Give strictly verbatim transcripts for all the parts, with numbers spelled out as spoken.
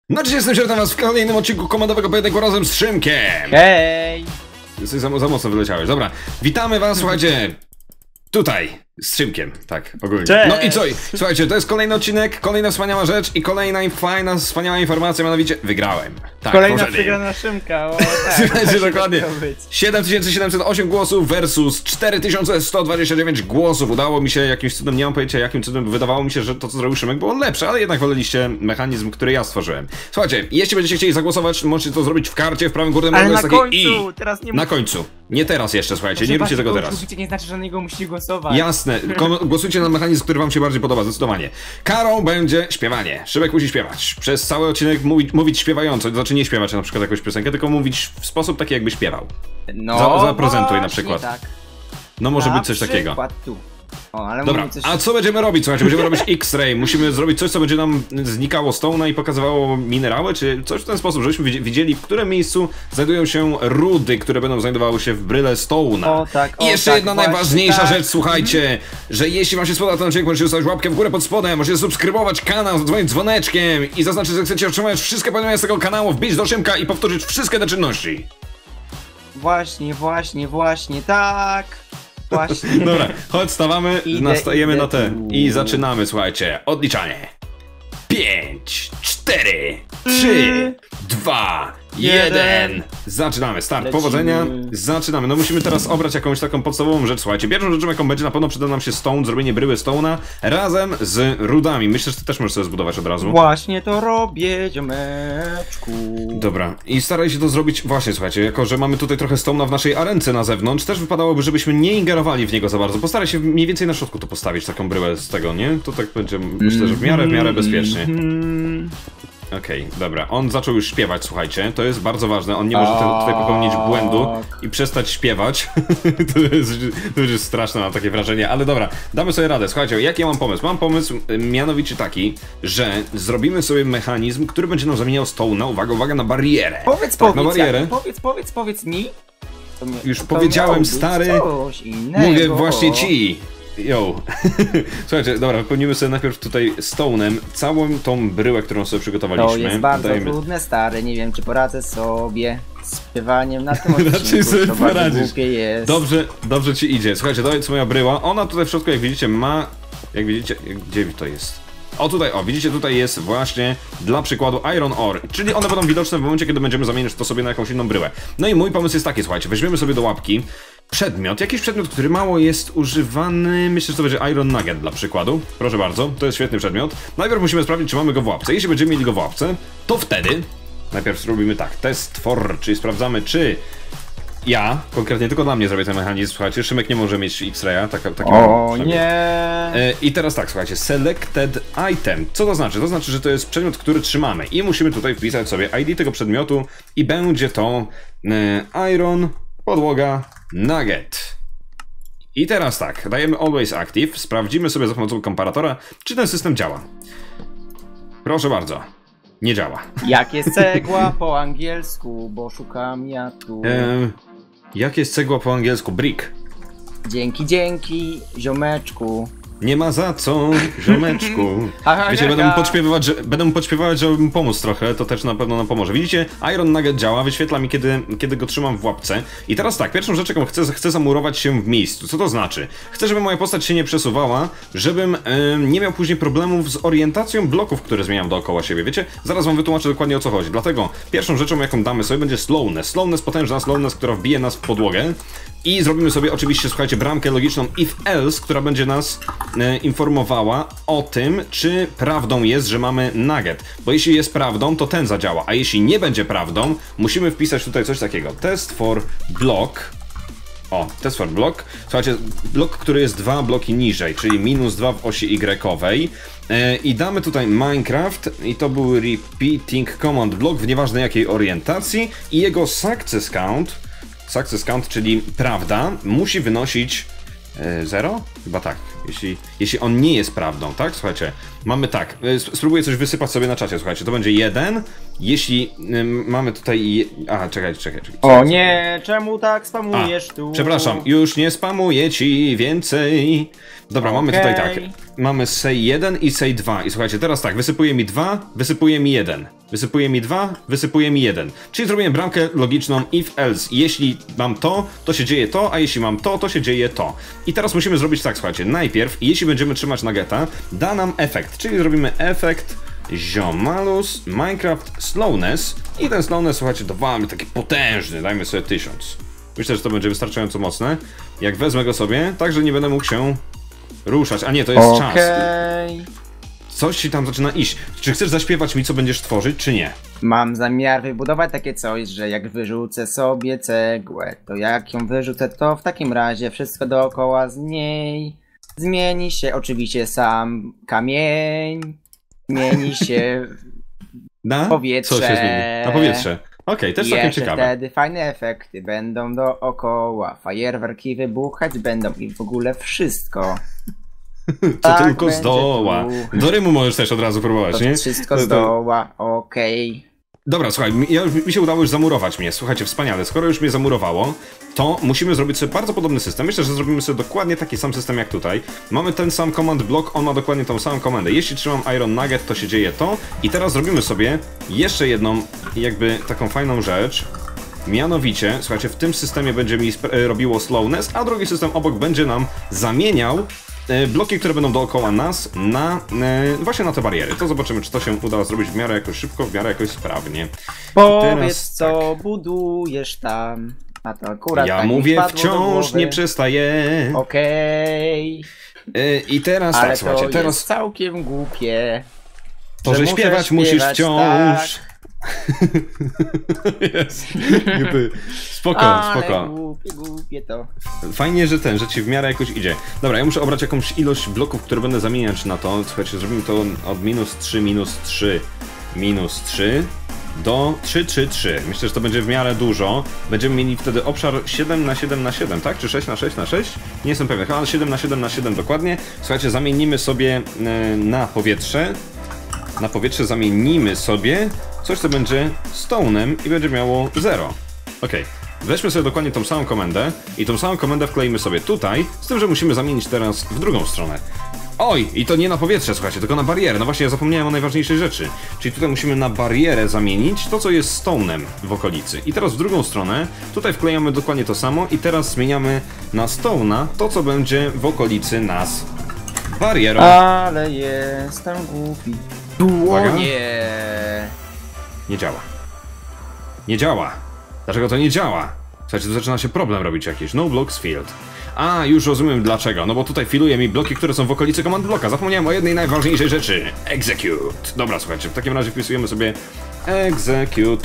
No cześć, jestem Siertan was w kolejnym odcinku komandowego pojedynku razem z Szymkiem. Hej! Jesteś za, za mocno wyleciałeś, dobra. Witamy was, słuchajcie, tutaj, z Szymkiem, tak, ogólnie. Cześć. No i co, słuchajcie, to jest kolejny odcinek, kolejna wspaniała rzecz i kolejna fajna, wspaniała informacja, mianowicie wygrałem. Tak, Kolejna przegrana Szymka, o tak. Słuchajcie, dokładnie. siedem tysięcy siedemset osiem głosów versus cztery tysiące sto dwadzieścia dziewięć głosów. Udało mi się jakimś cudem, nie mam pojęcia jakim cudem, wydawało mi się, że to co zrobił Szymek było lepsze, ale jednak woleliście mechanizm, który ja stworzyłem. Słuchajcie, jeśli będziecie chcieli zagłosować, możecie to zrobić w karcie, w prawym górnym rogu jest na takie końcu, i. teraz nie Na końcu. Nie teraz jeszcze, słuchajcie, nie róbcie tego teraz. Lubicie, nie znaczy, że na niego musicie głosować. Jasne, głosujcie na mechanizm, który wam się bardziej podoba, zdecydowanie. Karą będzie śpiewanie. Szybek musi śpiewać. Przez cały odcinek mówić, mówić śpiewająco, znaczy nie śpiewać na przykład jakąś piosenkę, tylko mówić w sposób taki, jakby śpiewał. No, Za, zaprezentuj na przykład. Tak. No może na być coś takiego. Tu. O, ale dobra, coś... a co będziemy robić? Słuchajcie, będziemy robić X-ray. Musimy zrobić coś, co będzie nam znikało stone'a i pokazywało minerały, czy coś w ten sposób, żebyśmy widzieli, w którym miejscu znajdują się rudy, które będą znajdowały się w bryle stone'a. O tak, o I jeszcze tak, jedna właśnie, najważniejsza tak. rzecz, słuchajcie, że jeśli wam się spodoba ten odcinek, możecie zostawić łapkę w górę pod spodem, możecie subskrybować kanał, zadzwonić dzwoneczkiem i zaznaczyć, że chcecie otrzymać wszystkie powiadomienia z tego kanału, wbić do Szymka i powtórzyć wszystkie te czynności. Właśnie, właśnie, właśnie, tak. Właśnie. Dobra, chodź, stawamy, idę, nastajemy idę na te tu. I zaczynamy, słuchajcie, odliczanie. pięć, cztery, trzy, dwa, jeden. Zaczynamy, start, lecimy. Powodzenia, zaczynamy. No musimy teraz obrać jakąś taką podstawową rzecz, słuchajcie. Pierwszą rzeczą, jaką będzie, na pewno przyda nam się stone, zrobienie bryły stone'a razem z rudami. Myślę, że ty też możesz sobie zbudować od razu. Właśnie to robię, ziomeczku. Dobra, i staraj się to zrobić, właśnie, słuchajcie, jako że mamy tutaj trochę stone'a w naszej arence na zewnątrz, też wypadałoby, żebyśmy nie ingerowali w niego za bardzo. Postaraj się mniej więcej na środku to postawić, taką bryłę z tego, nie? To tak będzie, myślę, że w miarę, w miarę bezpiecznie. Okej, okay, dobra, on zaczął już śpiewać, słuchajcie, to jest bardzo ważne, on nie może tutaj popełnić błędu i przestać śpiewać. to, jest, to już jest straszne, mam takie wrażenie, ale dobra, damy sobie radę. Słuchajcie, jaki ja mam pomysł? Mam pomysł mianowicie taki, że zrobimy sobie mechanizm, który będzie nam zamieniał stone'a, uwaga, uwaga, na barierę. Powiedz, tak, powiedz, na barierę. Jak, powiedz, powiedz, powiedz mi. To mi już to powiedziałem, stary, mówię właśnie ci. Yo. Słuchajcie, dobra, wypełnimy sobie najpierw tutaj stone'em całą tą bryłę, którą sobie przygotowaliśmy. To jest bardzo Dajemy... trudne, stary, nie wiem czy poradzę sobie z śpiewaniem na tym odcinku, raczej sobie to poradzisz. Głupie jest. Dobrze, dobrze ci idzie. Słuchajcie, to jest moja bryła, ona tutaj w środku, jak widzicie, ma... Jak widzicie, gdzie to jest? O tutaj, o, widzicie, tutaj jest właśnie dla przykładu Iron Ore, czyli one będą widoczne w momencie, kiedy będziemy zamieniać to sobie na jakąś inną bryłę. No i mój pomysł jest taki, słuchajcie, weźmiemy sobie do łapki przedmiot, jakiś przedmiot, który mało jest używany, myślę, że to będzie Iron Nugget dla przykładu. Proszę bardzo, to jest świetny przedmiot. Najpierw musimy sprawdzić, czy mamy go w łapce. Jeśli będziemy mieli go w łapce, to wtedy najpierw zrobimy tak, test for, czyli sprawdzamy, czy ja, konkretnie tylko dla mnie zrobię ten mechanizm, słuchajcie, Szymek nie może mieć X-raya, tak, tak. O nie! I teraz tak, słuchajcie, selected item, co to znaczy? To znaczy, że to jest przedmiot, który trzymamy i musimy tutaj wpisać sobie I D tego przedmiotu i będzie to e, Iron, podłoga, Nugget. I teraz tak, dajemy Always Active, sprawdzimy sobie za pomocą komparatora, czy ten system działa. Proszę bardzo, nie działa. Jak jest cegła po angielsku, bo szukam ja tu. E, jak jest cegła po angielsku? Brick. Dzięki, dzięki, ziomeczku. Nie ma za co, ziomeczku. Wiecie, będę mu podśpiewywać, że, będę mu podśpiewywać, żeby mu pomóc trochę, to też na pewno nam pomoże. Widzicie, Iron Nugget działa, wyświetla mi, kiedy, kiedy go trzymam w łapce. I teraz tak, pierwszą rzeczą, jaką chcę, chcę zamurować się w miejscu. Co to znaczy? Chcę, żeby moja postać się nie przesuwała, żebym yy, nie miał później problemów z orientacją bloków, które zmieniam dookoła siebie. Wiecie, zaraz wam wytłumaczę dokładnie, o co chodzi. Dlatego pierwszą rzeczą, jaką damy sobie, będzie slowness. Slowness, potężna slowness, która wbije nas w podłogę. I zrobimy sobie oczywiście, słuchajcie, bramkę logiczną if else, która będzie nas e, informowała o tym, czy prawdą jest, że mamy nugget. Bo jeśli jest prawdą, to ten zadziała, a jeśli nie będzie prawdą, musimy wpisać tutaj coś takiego. Test for block. O, test for block. Słuchajcie, blok, który jest dwa bloki niżej, czyli minus dwa w osi y-owej. E, I damy tutaj Minecraft i to był repeating command block w nieważnej jakiej orientacji i jego success count. Success count, czyli prawda, musi wynosić zero? E, Chyba tak, jeśli, jeśli on nie jest prawdą, tak? Słuchajcie, mamy tak, e, spróbuję coś wysypać sobie na czacie, słuchajcie, to będzie jeden, jeśli e, mamy tutaj... Je... Aha, czekaj, czekaj, czekaj. O nie, czemu tak spamujesz A, tu? Przepraszam, już nie spamuję ci więcej. Dobra, okay. Mamy tutaj tak, mamy say jeden i say dwa i słuchajcie, teraz tak, wysypuje mi dwa, wysypuje mi jeden. wysypuje mi dwa, wysypuje mi jeden. Czyli zrobiłem bramkę logiczną if else. Jeśli mam to, to się dzieje to, a jeśli mam to, to się dzieje to. I teraz musimy zrobić tak, słuchajcie, najpierw, jeśli będziemy trzymać nuggeta, da nam efekt, czyli zrobimy efekt ziomalus Minecraft slowness i ten slowness, słuchajcie, dawamy taki potężny, dajmy sobie tysiąc. Myślę, że to będzie wystarczająco mocne. Jak wezmę go sobie, tak, że nie będę mógł się ruszać, a nie, to jest okay. czas. Coś ci tam zaczyna iść. Czy chcesz zaśpiewać mi, co będziesz tworzyć, czy nie? Mam zamiar wybudować takie coś, że jak wyrzucę sobie cegłę, to jak ją wyrzucę, to w takim razie wszystko dookoła z niej zmieni się. Oczywiście sam kamień zmieni się na powietrze. Co się zmieni? Na powietrze. Okej, okay, też całkiem ciekawe. Wtedy fajne efekty będą dookoła, fajerwerki wybuchać będą i w ogóle wszystko. Co tak tylko zdoła. Tu. Do rymu możesz też od razu próbować, to nie? Wszystko to, to... zdoła, okej. Okay. Dobra, słuchaj, mi, ja, mi się udało już zamurować mnie. Słuchajcie, wspaniale. Skoro już mnie zamurowało, to musimy zrobić sobie bardzo podobny system. Myślę, że zrobimy sobie dokładnie taki sam system jak tutaj. Mamy ten sam command block, on ma dokładnie tą samą komendę. Jeśli trzymam Iron Nugget, to się dzieje to. I teraz zrobimy sobie jeszcze jedną, jakby taką fajną rzecz. Mianowicie, słuchajcie, w tym systemie będzie mi robiło slowness, a drugi system obok będzie nam zamieniał bloki, które będą dookoła nas, na e, właśnie na te bariery. To zobaczymy, czy to się uda zrobić w miarę jakoś szybko, w miarę jakoś sprawnie. Powiedz, teraz, co tak. budujesz tam, a to akurat ja tak mówię wciąż, nie przestaję. Okej. Okay. E, I teraz ale tak, słuchajcie, to teraz... jest całkiem głupie. To, że, że śpiewać, śpiewać musisz wciąż. Tak. Jest. Spoko, ale spoko. Głupie, głupie to. Fajnie, że ten, że ci w miarę jakoś idzie. Dobra, ja muszę obrać jakąś ilość bloków, które będę zamieniać na to. Słuchajcie, zrobimy to od minus trzy, minus trzy, minus trzy do trzy, trzy, trzy. Myślę, że to będzie w miarę dużo. Będziemy mieli wtedy obszar siedem na siedem na siedem, tak? Czy sześć na sześć na sześć? Nie jestem pewien, ale siedem na siedem na siedem dokładnie. Słuchajcie, zamienimy sobie na powietrze. Na powietrze zamienimy sobie coś, co będzie stone'em i będzie miało zero. Ok, weźmy sobie dokładnie tą samą komendę i tą samą komendę wkleimy sobie tutaj, z tym, że musimy zamienić teraz w drugą stronę. Oj, i to nie na powietrze, słuchajcie, tylko na barierę. No właśnie, ja zapomniałem o najważniejszej rzeczy. Czyli tutaj musimy na barierę zamienić to, co jest stone'em w okolicy. I teraz w drugą stronę, tutaj wklejamy dokładnie to samo i teraz zmieniamy na stone'a to, co będzie w okolicy nas barierą. Ale jestem głupi. Uwaga. Nie. Nie działa. Nie działa. Dlaczego to nie działa? Słuchajcie, tu zaczyna się problem robić jakiś. No blocks field. A, już rozumiem dlaczego. No bo tutaj filuje mi bloki, które są w okolicy command blocka. Zapomniałem o jednej najważniejszej rzeczy. Execute. Dobra, słuchajcie, w takim razie wpisujemy sobie execute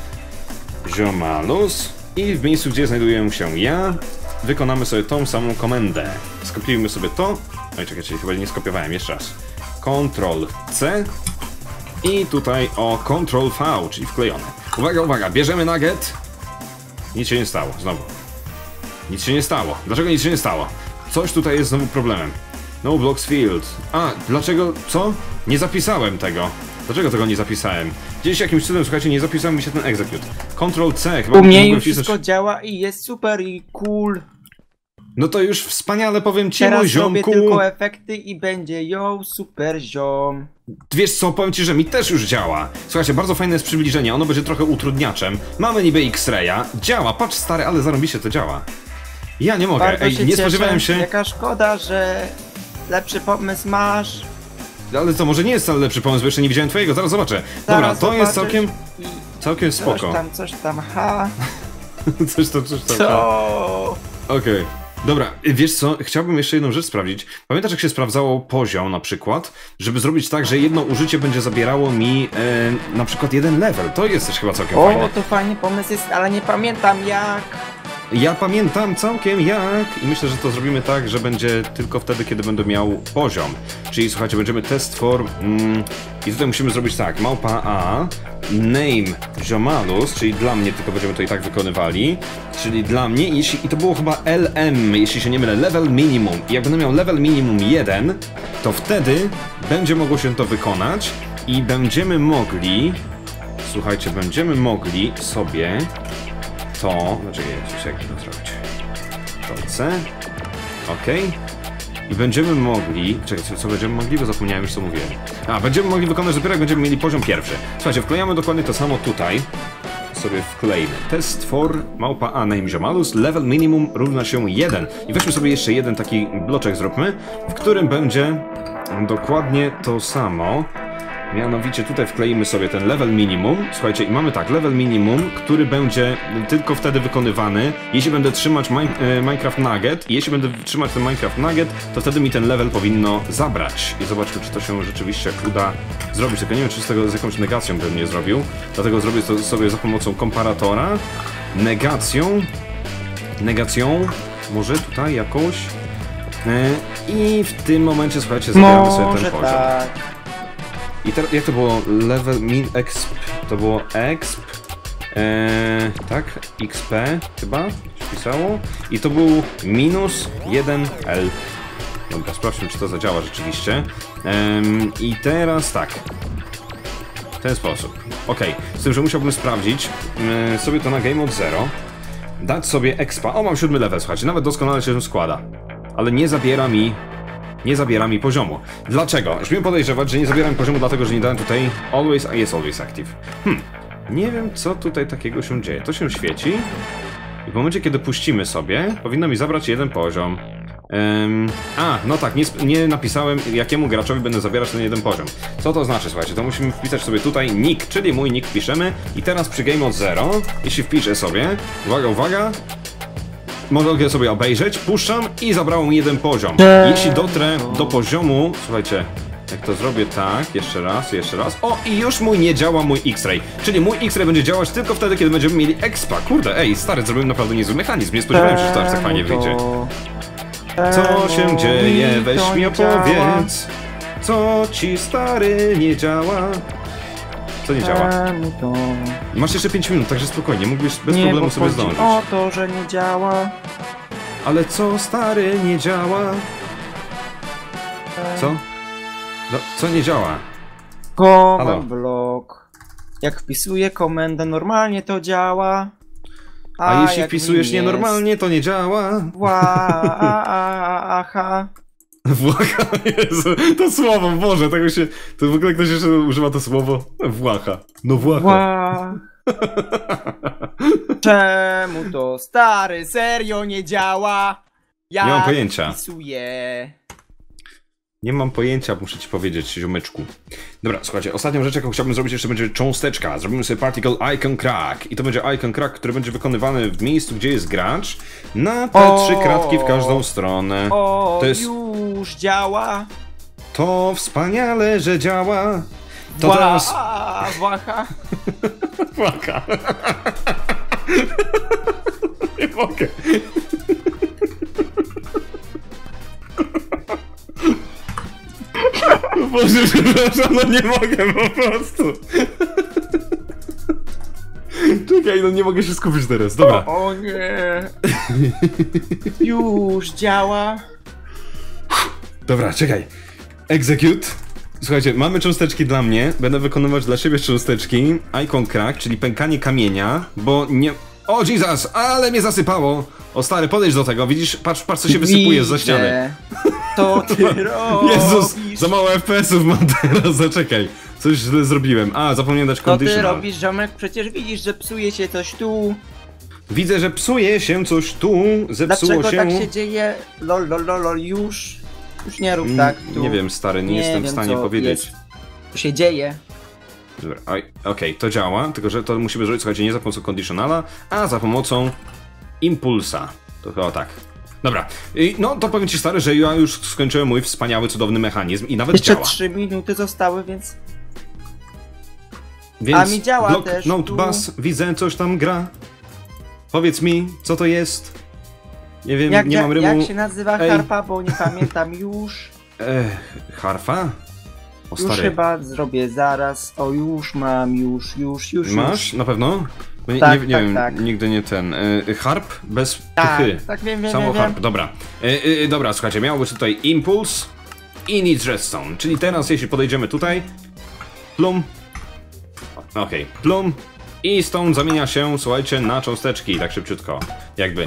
ziomalus i w miejscu, gdzie znajduję się ja, wykonamy sobie tą samą komendę. Skopiujmy sobie to. Oj, czekajcie, chyba nie skopiowałem. Jeszcze raz. Ctrl C i tutaj o Ctrl V, czyli wklejone. Uwaga, uwaga, bierzemy nugget. Nic się nie stało, znowu. Nic się nie stało. Dlaczego nic się nie stało? Coś tutaj jest znowu problemem. No blocks field. A, dlaczego, co? Nie zapisałem tego. Dlaczego tego nie zapisałem? Gdzieś jakimś cudem, słuchajcie, nie zapisałem mi się ten execute. Ctrl C, chyba u mnie już wszystko działa i jest super i cool. No to już wspaniale, powiem ci, teraz mój ziomku. Teraz robię tylko efekty i będzie yo, super ziom. Wiesz co, powiem ci, że mi też już działa. Słuchajcie, bardzo fajne jest przybliżenie, ono będzie trochę utrudniaczem. Mamy niby X-raya, działa, patrz stary, ale zarobiście to działa. Ja nie mogę, bardzo ej, się nie cieszę. spodziewałem się... Jaka szkoda, że lepszy pomysł masz. Ale to może nie jest wcale lepszy pomysł, bo jeszcze nie widziałem twojego, zaraz zobaczę. Dobra, to jest całkiem... całkiem spoko. Coś tam, coś tam, ha. coś tam, coś tam, co? Okej. Okay. Dobra, wiesz co, chciałbym jeszcze jedną rzecz sprawdzić. Pamiętasz, jak się sprawdzało poziom na przykład, żeby zrobić tak, że jedno użycie będzie zabierało mi e, na przykład jeden level. To jest też chyba całkiem o, fajne. O, to fajny pomysł jest, ale nie pamiętam jak. Ja pamiętam całkiem jak i myślę, że to zrobimy tak, że będzie tylko wtedy, kiedy będę miał poziom. Czyli słuchajcie, będziemy test for... Mm, i tutaj musimy zrobić tak, małpa A, name ziomalus, czyli dla mnie, tylko będziemy to i tak wykonywali. Czyli dla mnie, jeśli, i to było chyba L M, jeśli się nie mylę, level minimum. I jak będę miał level minimum jeden, to wtedy będzie mogło się to wykonać i będziemy mogli... Słuchajcie, będziemy mogli sobie... to... Znaczy, jak to zrobić? Ctrl C. OK. I będziemy mogli... Czekaj, co, co będziemy mogli? Bo zapomniałem już, co mówiłem. A, będziemy mogli wykonać dopiero, jak będziemy mieli poziom pierwszy. Słuchajcie, wklejamy dokładnie to samo tutaj. Sobie wklejmy. Test for małpa a name ziomalus, level minimum równa się jeden. I weźmy sobie jeszcze jeden taki bloczek zróbmy, w którym będzie dokładnie to samo. Mianowicie tutaj wkleimy sobie ten level minimum. Słuchajcie, i mamy tak, level minimum, który będzie tylko wtedy wykonywany, jeśli będę trzymać min e, Minecraft Nugget. I jeśli będę trzymać ten Minecraft Nugget, to wtedy mi ten level powinno zabrać. I zobaczmy, czy to się rzeczywiście uda zrobić. Tylko nie wiem, czy z tego z jakąś negacją bym nie zrobił. Dlatego zrobię to sobie za pomocą komparatora. Negacją. Negacją. Może tutaj jakąś. E, I w tym momencie, słuchajcie, zabieramy sobie ten poziom. Tak. I teraz, jak to było? Level min exp, to było exp, ee, tak, xp chyba się pisało i to był minus jeden L. Dobra, sprawdźmy, czy to zadziała rzeczywiście. Ehm, I teraz tak, w ten sposób. Ok, z tym, że musiałbym sprawdzić yy, sobie to na Game Mode zero, dać sobie expa. O, mam siódmy level, słuchajcie, nawet doskonale się składa, ale nie zabiera mi Nie zabiera mi poziomu. Dlaczego? Śmiem podejrzewać, że nie zabiera mi poziomu, dlatego że nie dałem tutaj always, a jest always active. Hmm, nie wiem, co tutaj takiego się dzieje. To się świeci i w momencie, kiedy puścimy sobie, powinno mi zabrać jeden poziom. Um, a, no tak, nie, nie napisałem, jakiemu graczowi będę zabierać ten jeden poziom. Co to znaczy, słuchajcie, to musimy wpisać sobie tutaj nick, czyli mój nick piszemy i teraz przy Game Mode zero, jeśli wpiszę sobie, uwaga, uwaga, mogę sobie obejrzeć, puszczam i zabrało mi jeden poziom. Jeśli dotrę do poziomu, słuchajcie, jak to zrobię tak, jeszcze raz, jeszcze raz. O, i już mój nie działa mój X-Ray. Czyli mój X-Ray będzie działać tylko wtedy, kiedy będziemy mieli expa. Kurde, ej, stary, zrobiłem naprawdę niezły mechanizm. Nie spodziewałem się, że to aż tak fajnie wyjdzie. Co się dzieje? Weź mi opowiedz. Co ci, stary, nie działa? Co nie działa? To... Masz jeszcze pięć minut, także spokojnie, mógłbyś bez nie, problemu sobie zdążyć. O to, że nie działa. Ale co, stary, nie działa? Co? No, co nie działa? Command block. Jak wpisuję komendę, normalnie to działa. A, a jeśli wpisujesz nienormalnie, to nie działa. Wła, a, a, aha. Włacha, Jezu, to słowo, Boże, tego się... To w ogóle ktoś jeszcze używa to słowo? Włacha. No Włacha. Wła. Czemu to, stary, serio nie działa? Ja nie mam pojęcia. Wpisuję. Nie mam pojęcia, muszę ci powiedzieć, ziomeczku. Dobra, słuchajcie, ostatnią rzecz, jaką chciałbym zrobić, jeszcze będzie cząsteczka. Zrobimy sobie particle icon crack. I to będzie icon crack, który będzie wykonywany w miejscu, gdzie jest gracz, na te o, trzy kratki w każdą stronę. O, to jest... już działa. To wspaniale, że działa. To Wła, teraz... Włacha. Włacha. Nie mogę. Boże, przepraszam, no nie mogę po prostu. Czekaj, no nie mogę się skupić teraz, dobra. O, o nie. Już działa. Dobra, czekaj. Execute. Słuchajcie, mamy cząsteczki dla mnie. Będę wykonywać dla siebie cząsteczki. Icon crack, czyli pękanie kamienia, bo nie... O Jesus, ale mnie zasypało. O stary, podejdź do tego, widzisz? Patrz, patrz co się wysypuje za ściany. To ty robisz. Jezus, za mało F P S-ów mam teraz, zaczekaj. Coś źle zrobiłem. A, zapomniałem dać conditional. To ty robisz, ziomek? Przecież widzisz, że psuje się coś tu. Widzę, że psuje się coś tu, zepsuło Dlaczego się. tak się dzieje? Lol, lol, lol, lol, już. Już nie rób tak. Tu. Nie wiem, stary, nie, nie jestem wiem, w stanie powiedzieć. Jest. Co się dzieje? Dobra, okej, okay, to działa, tylko że to musimy zrobić, słuchajcie, nie za pomocą conditionala, a za pomocą impulsa. To chyba tak. Dobra, I, no to powiem ci, stary, że ja już skończyłem mój wspaniały, cudowny mechanizm i nawet Jeszcze działa. trzy minuty zostały, więc... Więc a mi działa block, też note tu. bass, widzę, coś tam gra. Powiedz mi, co to jest? Nie wiem, jak, nie jak, mam rymu. Jak się nazywa Ej. harpa, bo nie pamiętam już. Ech, harfa? O, już stary. chyba zrobię zaraz. O, już mam, już, już, już. Masz? Już. Na pewno? Bo nie, Tak, nie, nie tak, wiem, tak. nigdy nie ten. Y, harp? Bez tak, chy. Tak, wiem, wiem, Samo wiem, harp, wiem. dobra. Y, y, dobra, słuchajcie, miał być tutaj impuls i needs redstone. Czyli teraz, jeśli podejdziemy tutaj, plum. Okej, okay, plum. I stone zamienia się, słuchajcie, na cząsteczki, tak szybciutko. Jakby.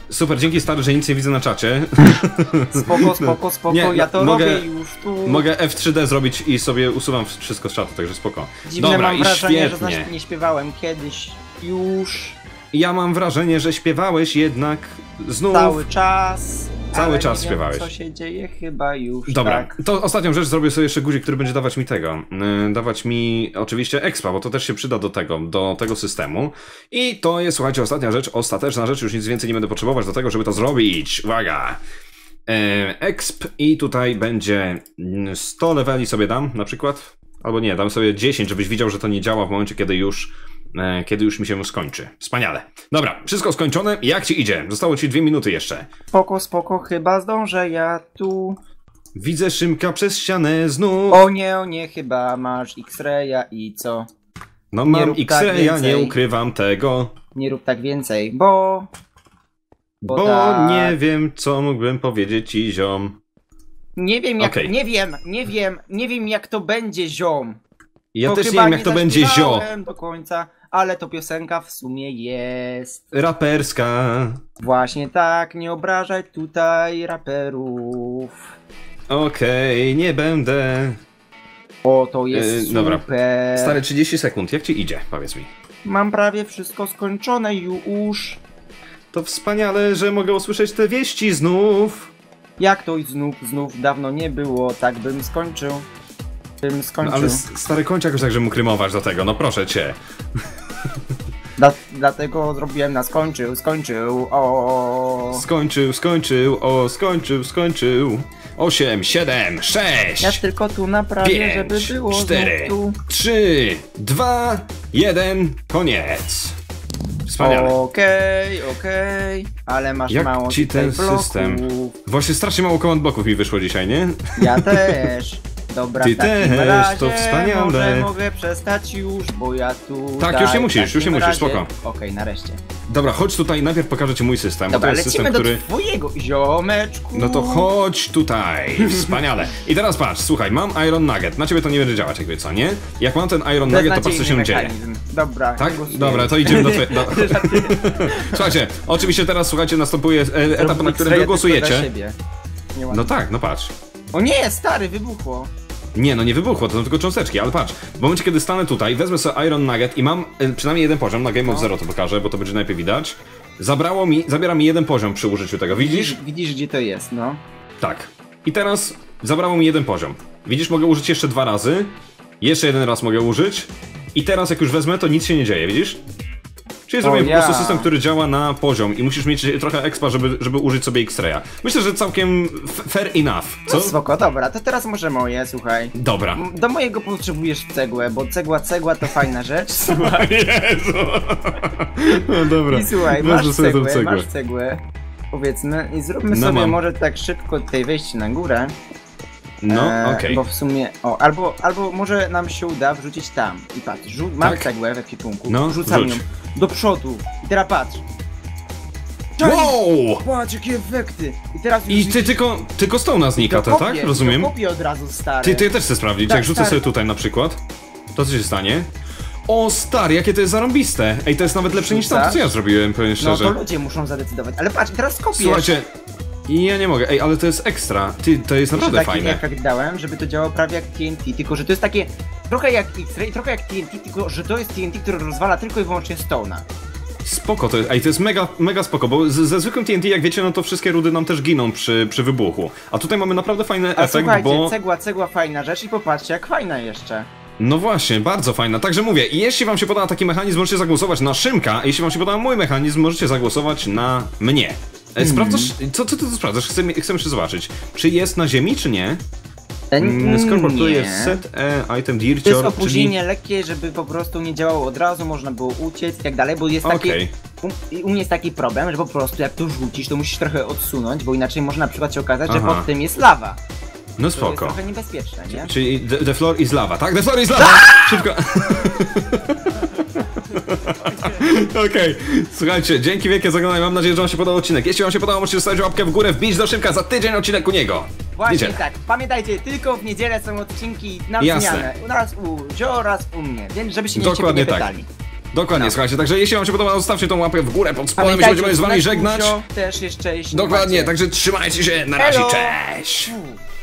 Super, dzięki stary, że nic nie widzę na czacie. Spoko, spoko, spoko, nie, ja to mogę, robię już tu. Mogę F trzy D zrobić i sobie usuwam wszystko z czatu, także spoko. Dziwne, dobra, mam i wrażenie, świetnie. że nie śpiewałem kiedyś już. Ja mam wrażenie, że śpiewałeś jednak znów. Cały czas. Cały ale czas nie śpiewałeś. Wiem, co się dzieje, chyba już. Dobra, tak. to ostatnią rzecz zrobię sobie jeszcze guzik, który będzie dawać mi tego. Yy, dawać mi oczywiście expa, bo to też się przyda do tego, do tego systemu. I to jest, słuchajcie, ostatnia rzecz, ostateczna rzecz, już nic więcej nie będę potrzebować do tego, żeby to zrobić. Uwaga! Yy, exp i tutaj będzie sto leveli sobie dam, na przykład. Albo nie, dam sobie dziesięć, żebyś widział, że to nie działa w momencie, kiedy już kiedy już mi się skończy. Wspaniale. Dobra, wszystko skończone. Jak ci idzie? Zostało ci dwie minuty jeszcze. Spoko, spoko, chyba zdążę ja tu. Widzę Szymka przez ścianę znów. O nie, o nie, chyba masz X-raya i co? No nie mam X-raya, tak nie ukrywam tego. Nie rób tak więcej, bo... Bo, bo tak... nie wiem, co mógłbym powiedzieć ci, ziom. Nie wiem jak, okay. nie wiem, nie wiem, nie wiem jak to będzie, ziom. Ja to też nie wiem jak to będzie, zio. do końca, ale to piosenka w sumie jest... raperska. Właśnie tak, nie obrażaj tutaj raperów. Okej, okay, nie będę. O, to jest yy, super. Dobra. Stary, trzydzieści sekund, jak ci idzie? Powiedz mi. Mam prawie wszystko skończone już. To wspaniale, że mogę usłyszeć te wieści znów. Jak to znów, znów dawno nie było, tak bym skończył. Bym skończył. No, ale stary, kończ jakoś tak, że mógł rymować do tego, no proszę cię. Dla, dlatego zrobiłem na skończył, skończył, o. Skończył, skończył, o, skończył, skończył. osiem, siedem, sześć. Ja tylko tu naprawię, pięć, żeby było cztery, tu. trzy, dwa, jeden, koniec. Wspaniale. Okej, okay, okej, okay. Ale masz jak mało ci ten bloków. System? Właśnie strasznie mało command bloków mi wyszło dzisiaj, nie? Ja też. Dobra, ty w takim też, razie to wspaniale. Może mogę przestać już, bo ja tu... Tak, już nie musisz, już nie musisz, spoko. Okej, okay, nareszcie. Dobra, chodź tutaj, najpierw pokażę ci mój system, Dobra, bo to jest lecimy system, do który... twojego, ziomeczku. No to chodź tutaj, wspaniale. I teraz patrz, słuchaj, mam Iron Nugget, na ciebie to nie będzie działać jakby, co nie? Jak mam ten Iron Nugget, to patrz co się mechanizm. dzieje. Dobra, tak? Dobra, to idziemy do twojego... Do... Słuchajcie, oczywiście teraz, słuchajcie, następuje etap, na którym wy głosujecie. No tak, no patrz. O nie, stary, wybuchło. Nie, no nie wybuchło, to są tylko cząsteczki, ale patrz, w momencie kiedy stanę tutaj, wezmę sobie Iron Nugget i mam y, przynajmniej jeden poziom, na Game of Zero to pokażę, bo to będzie najlepiej widać. Zabrało mi, zabiera mi jeden poziom przy użyciu tego, widzisz? Widzisz, widzisz gdzie to jest, no. Tak. I teraz zabrało mi jeden poziom. Widzisz, mogę użyć jeszcze dwa razy, jeszcze jeden raz mogę użyć i teraz jak już wezmę, to nic się nie dzieje, widzisz? Czyli zrobiłem po prostu system, który działa na poziom i musisz mieć trochę expa, żeby, żeby użyć sobie X-raya. Myślę, że całkiem fair enough, co? No spoko, dobra, to teraz może moje, słuchaj. Dobra. Do mojego potrzebujesz cegłę, bo cegła, cegła to fajna rzecz. Słuchaj. Jezu. No dobra. I słuchaj, masz cegłę, cegłę, masz cegłę, powiedzmy, i zróbmy no sobie mam. może tak szybko tutaj wejść na górę. No, e, okej. Okay. Bo w sumie, o, albo, albo może nam się uda wrzucić tam. I patrz, rzu mam tak? cegłę w ekwipunku, no, rzucam rzuć. ją do przodu. I teraz patrz. Wow! Patrz, jakie efekty! I teraz I ty tylko, tylko stone'a znika to, tak? Rozumiem? Kopię od razu, stary. Ty, ty też chcę sprawdzić, tak, jak rzucę stary. sobie tutaj na przykład, to co się stanie? O stary, jakie to jest zarąbiste! Ej, to jest nawet lepsze niż to, co ja zrobiłem, powiem szczerze. No to ludzie muszą zadecydować, ale patrz, teraz kopiesz! Słuchajcie, ja nie mogę, ej, ale to jest ekstra, ty, to jest naprawdę taki fajne. Jak dałem, żeby to działało prawie jak T N T, tylko że to jest takie trochę jak X-Ray, trochę jak T N T, tylko że to jest T N T, które rozwala tylko i wyłącznie Stone'a. Spoko to jest, ej, to jest mega, mega spoko, bo z, ze zwykłym T N T, jak wiecie, no to wszystkie rudy nam też giną przy, przy wybuchu. A tutaj mamy naprawdę fajny A efekt, słuchajcie, bo... cegła, cegła fajna rzecz i popatrzcie, jak fajna jeszcze. No właśnie, bardzo fajna. Także mówię, jeśli wam się podoba taki mechanizm, możecie zagłosować na Szymka, jeśli wam się podoba mój mechanizm, możecie zagłosować na mnie. Sprawdzasz, co, co ty tu sprawdzasz? Chcemy, chcemy jeszcze zobaczyć, czy jest na ziemi, czy nie? Mm, Skorportuje set e, item dircior, to jest opóźnienie czyli... lekkie, żeby po prostu nie działało od razu, można było uciec i tak dalej, bo jest taki... Okay. U, u mnie jest taki problem, że po prostu jak to rzucisz, to musisz trochę odsunąć, bo inaczej może na przykład się okazać, Aha. że pod tym jest lawa. No spoko. To jest trochę niebezpieczne, nie? Czyli the, the floor is lava, tak? The floor is lava! Szybko! Okej, okay. Słuchajcie, dzięki wielkie za oglądanie, mam nadzieję, że wam się podobał odcinek. Jeśli wam się podobał, możecie zostawić łapkę w górę, wbić do Szymka za tydzień odcinek u niego. Właśnie Niedzielę. tak, pamiętajcie, tylko w niedzielę są odcinki na Jasne. zmianę. Raz u Zio, raz u mnie, więc żeby się nie, Dokładnie nie pytali. Tak. Dokładnie, No. słuchajcie, także jeśli wam się podoba, zostawcie tą łapę w górę pod spodem, my się Pamiętajcie, będziemy z wami na żegnać. Kuzio też jeszcze jeśli Dokładnie, macie. także trzymajcie się, na razie, Elo. cześć! U.